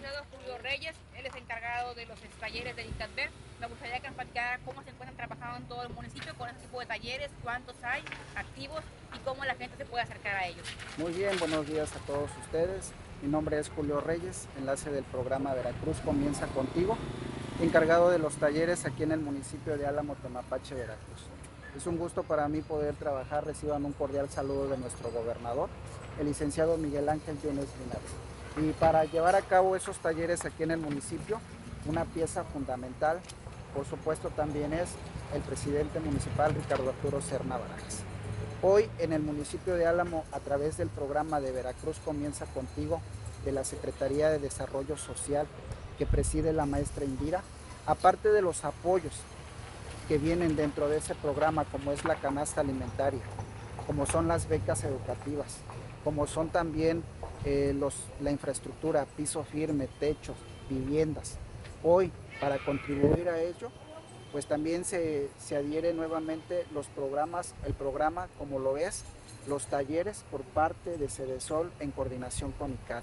licenciado Julio Reyes, él es encargado de los talleres del INTADVER. Me gustaría que nos platicara cómo se encuentran trabajando en todo el municipio con este tipo de talleres, cuántos hay activos y cómo la gente se puede acercar a ellos. Muy bien, buenos días a todos ustedes. Mi nombre es Julio Reyes, enlace del programa Veracruz Comienza Contigo, encargado de los talleres aquí en el municipio de Álamo, Temapache, Veracruz. Es un gusto para mí poder trabajar. Reciban un cordial saludo de nuestro gobernador, el licenciado Miguel Ángel Yunes Linares. Y para llevar a cabo esos talleres aquí en el municipio, una pieza fundamental, por supuesto, también es el presidente municipal Ricardo Arturo Serna Barajas. Hoy en el municipio de Álamo, a través del programa de Veracruz Comienza Contigo, de la Secretaría de Desarrollo Social que preside la maestra Indira, aparte de los apoyos que vienen dentro de ese programa, como es la canasta alimentaria, como son las becas educativas, como son también la infraestructura, piso firme, techos, viviendas. Hoy, para contribuir a ello, pues también se adhiere nuevamente los programas, el programa, como lo es, los talleres por parte de Cedesol en coordinación con ICAT.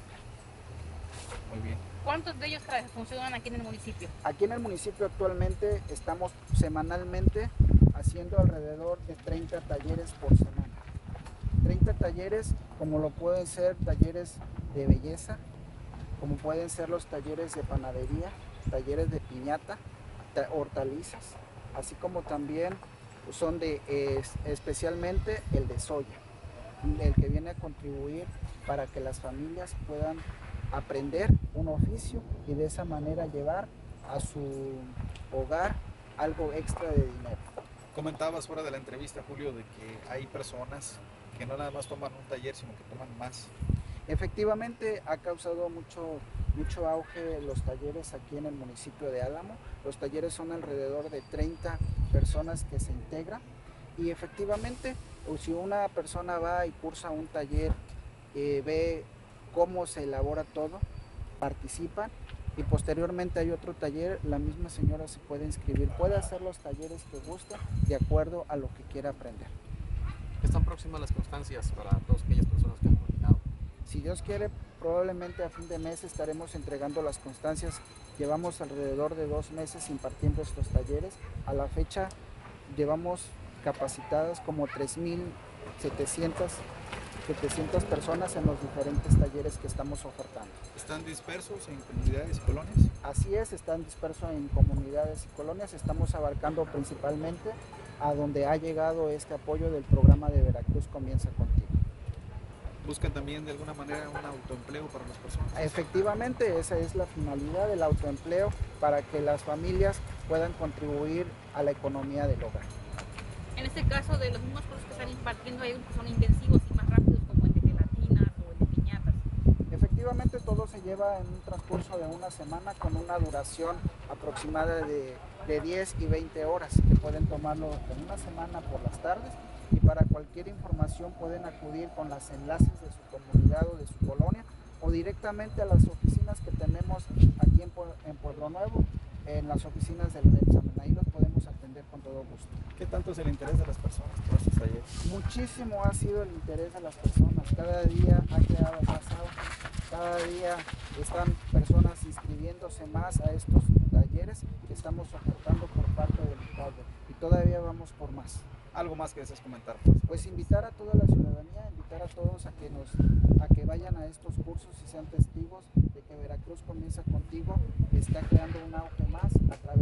Muy bien. ¿Cuántos de ellos funcionan aquí en el municipio? Aquí en el municipio actualmente estamos semanalmente haciendo alrededor de 30 talleres por semana. 30 talleres, como lo pueden ser talleres de belleza, como pueden ser los talleres de panadería, talleres de piñata, hortalizas, así como también son especialmente el de soya, el que viene a contribuir para que las familias puedan aprender un oficio y de esa manera llevar a su hogar algo extra de dinero. Comentabas fuera de la entrevista, Julio, de que hay personas que no nada más toman un taller, sino que toman más. Efectivamente, ha causado mucho auge los talleres aquí en el municipio de Álamo. Los talleres son alrededor de 30 personas que se integran y efectivamente, si una persona va y cursa un taller, ve cómo se elabora todo, participan y posteriormente hay otro taller, la misma señora se puede inscribir, puede hacer los talleres que gusta de acuerdo a lo que quiera aprender. ¿Están próximas las constancias para todas aquellas personas que han coordinado? Si Dios quiere, probablemente a fin de mes estaremos entregando las constancias. Llevamos alrededor de 2 meses impartiendo estos talleres. A la fecha llevamos capacitadas como 3.700 personas en los diferentes talleres que estamos ofertando. ¿Están dispersos en comunidades y colonias? Así es, están dispersos en comunidades y colonias. Estamos abarcando principalmente a donde ha llegado este apoyo del programa de Veracruz Comienza Contigo. ¿Buscan también de alguna manera un autoempleo para las personas? Efectivamente, esa es la finalidad del autoempleo, para que las familias puedan contribuir a la economía del hogar. En este caso, de los mismos cursos que están impartiendo, hay unos que son intensivos y más rápidos, como el de gelatinas o el de piñatas. Efectivamente, todo se lleva en un transcurso de una semana con una duración aproximada de 10 y 20 horas, que pueden tomarlo en una semana por las tardes, y para cualquier información pueden acudir con los enlaces de su comunidad o de su colonia o directamente a las oficinas que tenemos aquí en Pueblo Nuevo, en las oficinas del Repsamen. Ahí los podemos atender con todo gusto. ¿Qué tanto es el interés de las personas por estos talleres? Muchísimo ha sido el interés de las personas. Cada día ha quedado más auge. Cada día están personas inscribiéndose más a estos talleres que estamos ofertando por parte del INTADVER y todavía vamos por más. ¿Algo más que desees comentar? Pues invitar a toda la ciudadanía, invitar a todos a que vayan a estos cursos y sean testigos de que Veracruz Comienza Contigo está creando un auge más a través